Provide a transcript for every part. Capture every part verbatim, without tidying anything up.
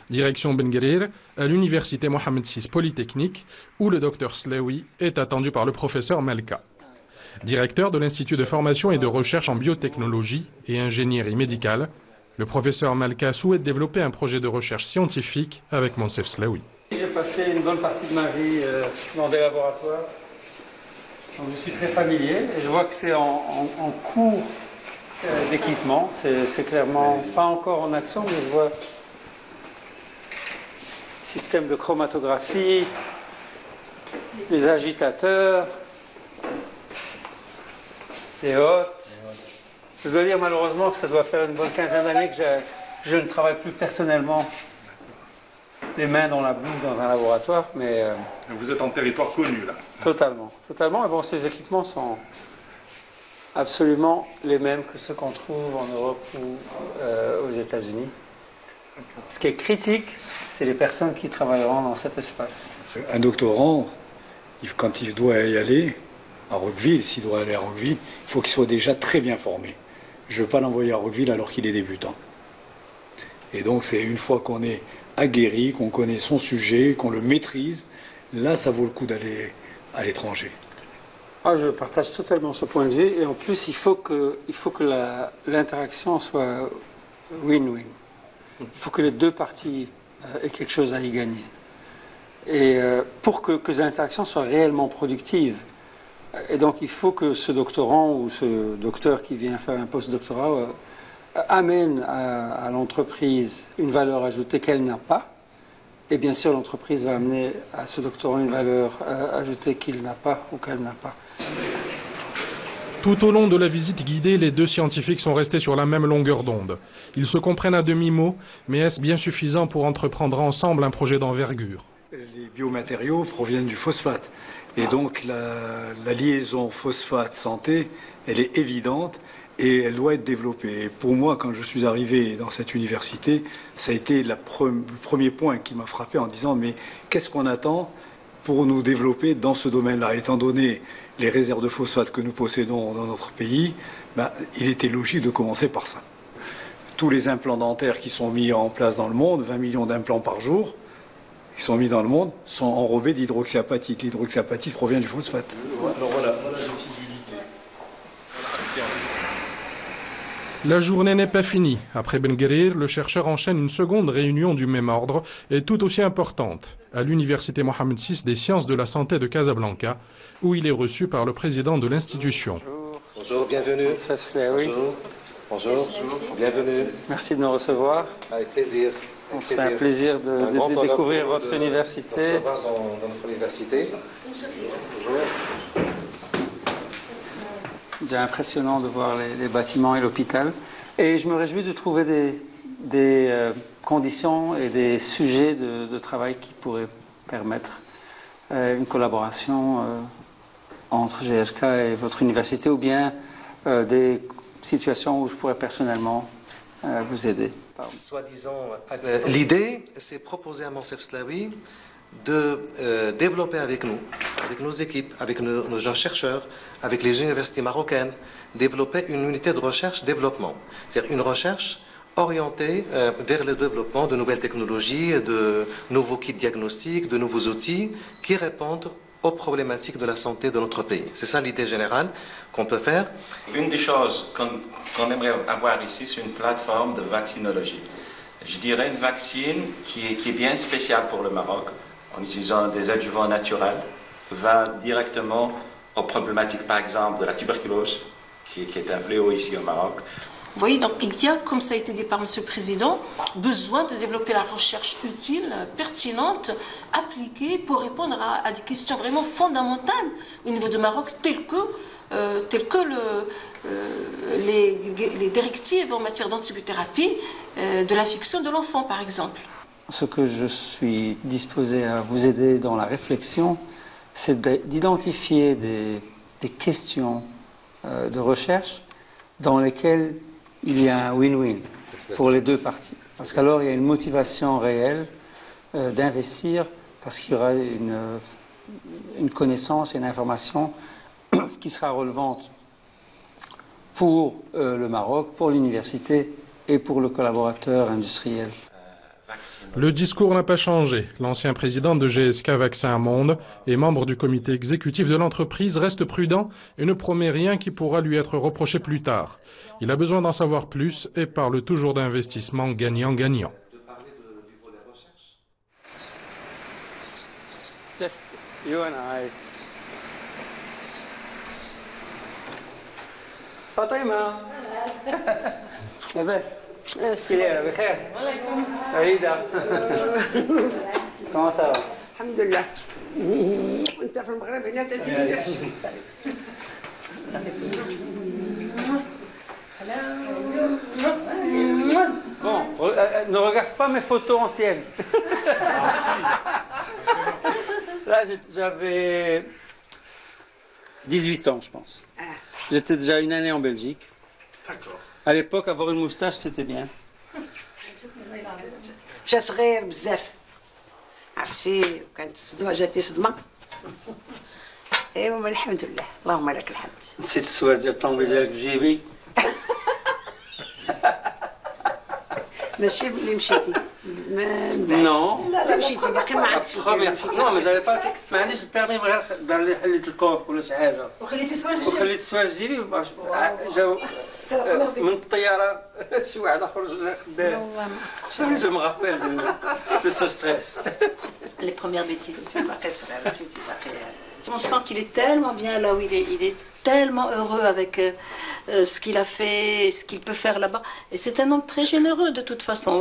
Direction Ben Guerir, à l'université Mohamed six Polytechnique, où le docteur Slaoui est attendu par le professeur Malka. Directeur de l'Institut de formation et de recherche en biotechnologie et ingénierie médicale, le professeur Malka souhaite développer un projet de recherche scientifique avec Monsef Slaoui. J'ai passé une bonne partie de ma vie euh, dans des laboratoires, donc je suis très familier et je vois que c'est en, en, en cours euh, d'équipement. C'est clairement pas encore en action, mais je vois système de chromatographie, les agitateurs, les hôtes. Je dois dire malheureusement que ça doit faire une bonne quinzaine d'années que je, je ne travaille plus personnellement les mains dans la boue dans un laboratoire, mais... Euh, Vous êtes en territoire connu, là. Totalement, totalement. Et bon, ces équipements sont absolument les mêmes que ceux qu'on trouve en Europe ou euh, aux États-Unis. Ce qui est critique, c'est les personnes qui travailleront dans cet espace. Un doctorant, quand il doit y aller à Roqueville, s'il doit aller à Roqueville, il faut qu'il soit déjà très bien formé. Je ne veux pas l'envoyer à Roqueville alors qu'il est débutant. Et donc, c'est une fois qu'on est aguerri, qu'on connaît son sujet, qu'on le maîtrise, là, ça vaut le coup d'aller à l'étranger. Ah, je partage totalement ce point de vue. Et en plus, il faut que, il faut que l'interaction soit win-win. Il faut que les deux parties euh, aient quelque chose à y gagner. Et euh, pour que, que l'interaction soit réellement productive. Et donc, il faut que ce doctorant ou ce docteur qui vient faire un post-doctorat euh, amène à, à l'entreprise une valeur ajoutée qu'elle n'a pas. Et bien sûr, l'entreprise va amener à ce doctorant une valeur euh, ajoutée qu'il n'a pas ou qu'elle n'a pas. Tout au long de la visite guidée, les deux scientifiques sont restés sur la même longueur d'onde. Ils se comprennent à demi-mot, mais est-ce bien suffisant pour entreprendre ensemble un projet d'envergure? Les biomatériaux proviennent du phosphate. Et donc, la, la liaison phosphate-santé, elle est évidente et elle doit être développée. Et pour moi, quand je suis arrivé dans cette université, ça a été la pre- le premier point qui m'a frappé en disant « mais qu'est-ce qu'on attend pour nous développer dans ce domaine-là ?» Étant donné les réserves de phosphate que nous possédons dans notre pays, ben, il était logique de commencer par ça. Tous les implants dentaires qui sont mis en place dans le monde, vingt millions d'implants par jour, qui sont mis dans le monde, sont enrobés d'hydroxyapatite. L'hydroxyapatite provient du phosphate. Alors voilà, voilà l'utilité. La journée n'est pas finie. Après Ben Guerir, le chercheur enchaîne une seconde réunion du même ordre et tout aussi importante, à l'université Mohamed six des sciences de la santé de Casablanca, où il est reçu par le président de l'institution. Bonjour, bonjour, bienvenue. Bonjour. Bonjour, bonjour, bienvenue. Merci de nous recevoir. Avec plaisir. On se fait un plaisir de, de, de découvrir votre de, université. De recevoir dans, dans notre université. Bonjour. C'est impressionnant de voir les, les bâtiments et l'hôpital. Et je me réjouis de trouver des, des euh, conditions et des sujets de, de travail qui pourraient permettre euh, une collaboration euh, entre G S K et votre université, ou bien euh, des situations où je pourrais personnellement euh, vous aider. Soi-disant, euh, l'idée, c'est proposer à Monsef Slaoui de euh, développer avec nous, avec nos équipes, avec nos, nos jeunes chercheurs, avec les universités marocaines, développer une unité de recherche-développement. C'est-à-dire une recherche orientée euh, vers le développement de nouvelles technologies, de nouveaux kits diagnostiques, de nouveaux outils qui répondent aux problématiques de la santé de notre pays. C'est ça l'idée générale qu'on peut faire. Une des choses qu'on qu'on aimerait avoir ici, c'est une plateforme de vaccinologie. Je dirais une vaccine qui est, qui est bien spéciale pour le Maroc, en utilisant des adjuvants naturels, va directement aux problématiques, par exemple, de la tuberculose, qui, qui est un fléau ici au Maroc. Vous voyez, donc il y a, comme ça a été dit par Monsieur le Président, besoin de développer la recherche utile, pertinente, appliquée pour répondre à, à des questions vraiment fondamentales au niveau du Maroc, telles que, euh, telles que le, euh, les, les directives en matière d'antibiothérapie euh, de l'infection de l'enfant, par exemple. Ce que je suis disposé à vous aider dans la réflexion, c'est d'identifier des, des questions euh, de recherche dans lesquelles il y a un win-win pour les deux parties. Parce qu'alors, il y a une motivation réelle euh, d'investir, parce qu'il y aura une, une connaissance et une information qui sera relevante pour euh, le Maroc, pour l'université et pour le collaborateur industriel. Le discours n'a pas changé. L'ancien président de G S K Vaccins Monde et membre du comité exécutif de l'entreprise reste prudent et ne promet rien qui pourra lui être reproché plus tard. Il a besoin d'en savoir plus et parle toujours d'investissement gagnant-gagnant. Just you and I. فاطمة لاباس كليرة بخير فريدة كما صار الحمد لله وانت في المغرب هنا تجي Bon, euh, ne regarde pas mes photos anciennes. Là, j'avais dix-huit ans, je pense. J'étais déjà une année en Belgique. D'accord. À l'époque, avoir une moustache, c'était bien. مشى صغير بزاف عرفتي كانت الصدمه جاتني صدمه ايوا الحمد لله اللهم لك الحمد نسيت السوار ديال الطوموبيل ديالك في جيبي. ماشي اللي مشيتي نو انت مشيتي باقي ما عندكش نو ما جافي با ما عنديش البيرمي غير دار لي حليت الكوف ولا شي حاجه وخليتي السواج في وخليت السوار في جيبي جاو من الطياره شي واحد اخر جا خدام جو مغابيل دو سو ستريس. Les premières bêtises. باقي صغير مشيتي باقي. On sent qu'il est tellement bien là où il est. Il est tellement heureux avec euh, euh, ce qu'il a fait, ce qu'il peut faire là-bas. Et c'est un homme très généreux de toute façon.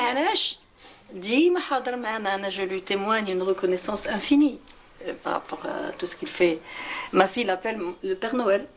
Je lui témoigne une reconnaissance infinie euh, par rapport à tout ce qu'il fait. Ma fille l'appelle le Père Noël.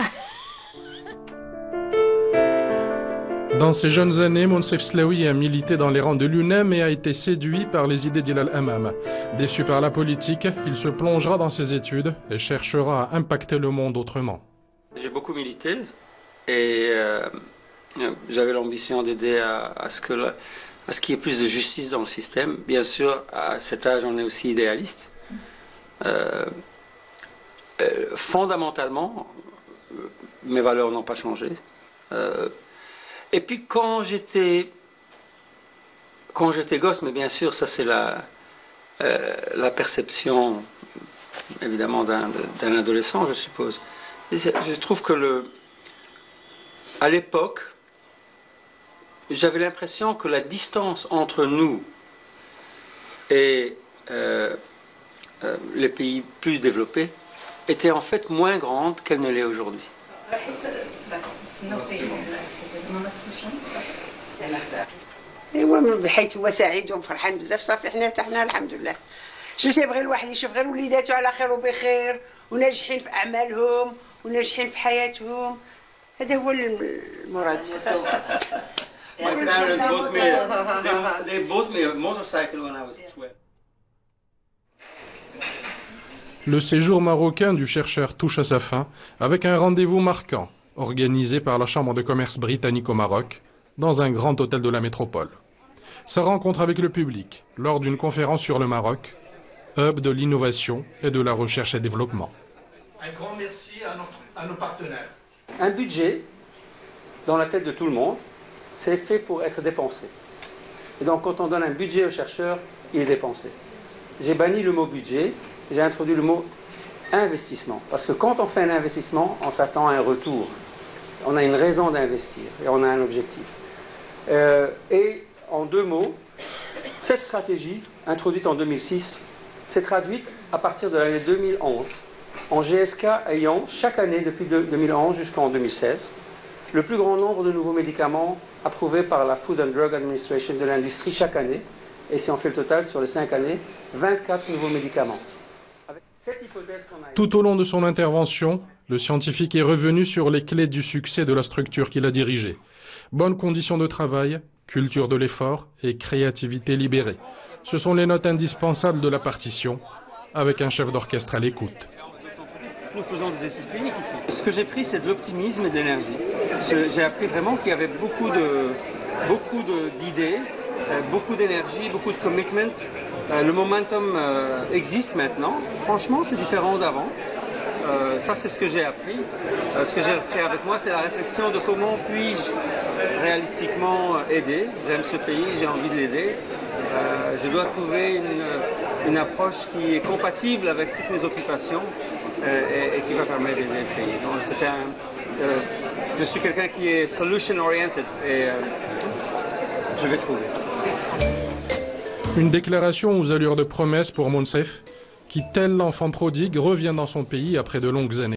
Dans ses jeunes années, Monsef Slaoui a milité dans les rangs de l'U N E M et a été séduit par les idées d'Ilal Hammam. Déçu par la politique, il se plongera dans ses études et cherchera à impacter le monde autrement. J'ai beaucoup milité et euh, j'avais l'ambition d'aider à, à, ce que la, à ce qu'il y ait plus de justice dans le système. Bien sûr, à cet âge, on est aussi idéaliste. Euh, euh, fondamentalement, mes valeurs n'ont pas changé. Euh, Et puis quand j'étais quand j'étais gosse, mais bien sûr, ça c'est la, euh, la perception évidemment d'un, d'un adolescent, je suppose. Et je trouve que le, à l'époque, j'avais l'impression que la distance entre nous et euh, euh, les pays plus développés était en fait moins grande qu'elle ne l'est aujourd'hui. ايوا من بحيث هو سعيد وفرحان بزاف صافي حنا حتى حنا الحمد لله. شو تيبغي الواحد يشوف غير وليداتو على خير وبخير وناجحين في اعمالهم وناجحين في حياتهم. هذا هو المراد. My parents bought me, they, they bought me a motorcycle when I was twelve. Le séjour marocain du chercheur touche à sa fin avec un rendez-vous marquant organisé par la Chambre de commerce britannique au Maroc dans un grand hôtel de la métropole. Sa rencontre avec le public lors d'une conférence sur le Maroc, hub de l'innovation et de la recherche et développement. Un grand merci à, notre, à nos partenaires. Un budget, dans la tête de tout le monde, c'est fait pour être dépensé. Et donc quand on donne un budget aux chercheurs, il est dépensé. J'ai banni le mot budget, j'ai introduit le mot investissement. Parce que quand on fait un investissement, on s'attend à un retour. On a une raison d'investir et on a un objectif. Euh, et en deux mots, cette stratégie, introduite en deux mille six, s'est traduite à partir de l'année deux mille onze, en G S K ayant chaque année depuis deux mille onze jusqu'en deux mille seize, le plus grand nombre de nouveaux médicaments approuvés par la Food and Drug Administration de l'industrie chaque année. Et si on fait le total sur les cinq années, vingt-quatre nouveaux médicaments. Avec cette hypothèse qu'on a... Tout au long de son intervention, le scientifique est revenu sur les clés du succès de la structure qu'il a dirigée. Bonnes conditions de travail, culture de l'effort et créativité libérée. Ce sont les notes indispensables de la partition, avec un chef d'orchestre à l'écoute. Nous faisons des études cliniques ici. Ce que j'ai pris, c'est de l'optimisme et de l'énergie. J'ai appris vraiment qu'il y avait beaucoup de, beaucoup de, d'idées, beaucoup d'énergie, beaucoup de commitment. Le momentum existe maintenant. Franchement, c'est différent d'avant. Euh, ça, c'est ce que j'ai appris. Euh, ce que j'ai appris avec moi, c'est la réflexion de comment puis-je réalistiquement aider. J'aime ce pays, j'ai envie de l'aider. Euh, je dois trouver une, une approche qui est compatible avec toutes mes occupations euh, et, et qui va permettre d'aider le pays. Donc, c'est un, euh, je suis quelqu'un qui est solution oriented et euh, je vais trouver. Une déclaration aux allures de promesse pour Monsef, qui, tel l'enfant prodigue, revient dans son pays après de longues années.